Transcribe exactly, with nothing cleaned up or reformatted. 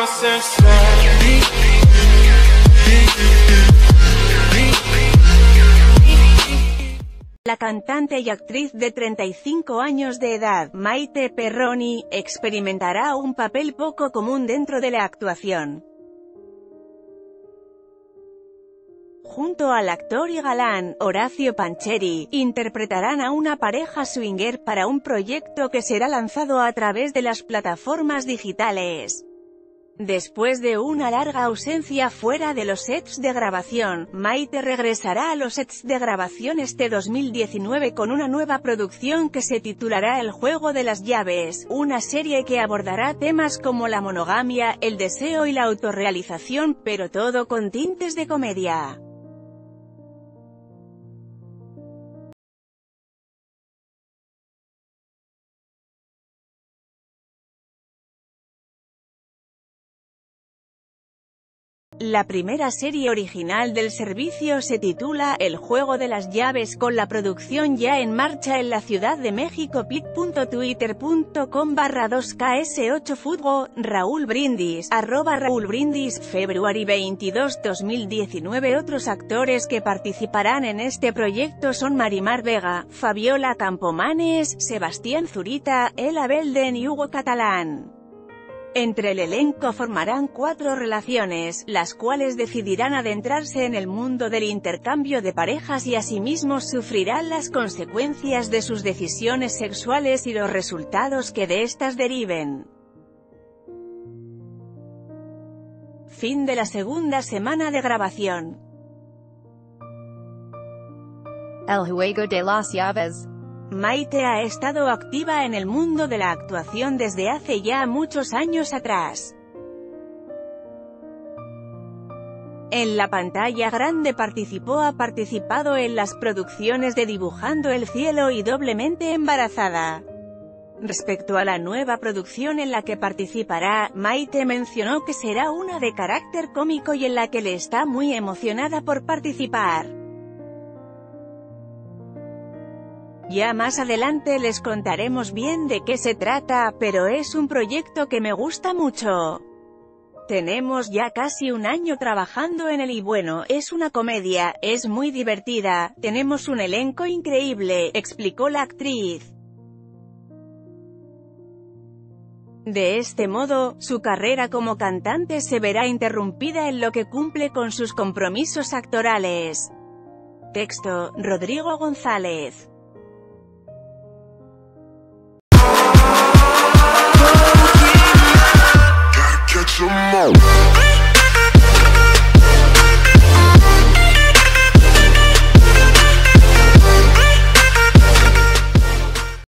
La cantante y actriz de treinta y cinco años de edad, Maite Perroni, experimentará un papel poco común dentro de la actuación. Junto al actor y galán, Horacio Pancheri, interpretarán a una pareja swinger para un proyecto que será lanzado a través de las plataformas digitales. Después de una larga ausencia fuera de los sets de grabación, Maite regresará a los sets de grabación este dos mil diecinueve con una nueva producción que se titulará El Juego de las Llaves, una serie que abordará temas como la monogamia, el deseo y la autorrealización, pero todo con tintes de comedia. La primera serie original del servicio se titula El Juego de las Llaves, con la producción ya en marcha en la Ciudad de México. pic punto twitter punto com barra dos K S ocho Fútbol, Raúl Brindis, arroba Raúl Brindis, February veintidós, dos mil diecinueve. Otros actores que participarán en este proyecto son Marimar Vega, Fabiola Campomanes, Sebastián Zurita, Ela Belden y Hugo Catalán. Entre el elenco formarán cuatro relaciones, las cuales decidirán adentrarse en el mundo del intercambio de parejas y asimismo sufrirán las consecuencias de sus decisiones sexuales y los resultados que de estas deriven. Fin de la segunda semana de grabación. El Juego de las Llaves. Maite ha estado activa en el mundo de la actuación desde hace ya muchos años atrás. En la pantalla grande participó ha participado en las producciones de Dibujando el Cielo y Doblemente Embarazada. Respecto a la nueva producción en la que participará, Maite mencionó que será una de carácter cómico y en la que le está muy emocionada por participar. Ya más adelante les contaremos bien de qué se trata, pero es un proyecto que me gusta mucho. Tenemos ya casi un año trabajando en él y bueno, es una comedia, es muy divertida, tenemos un elenco increíble, explicó la actriz. De este modo, su carrera como cantante se verá interrumpida en lo que cumple con sus compromisos actorales. Texto, Rodrigo González. Catch 'em all.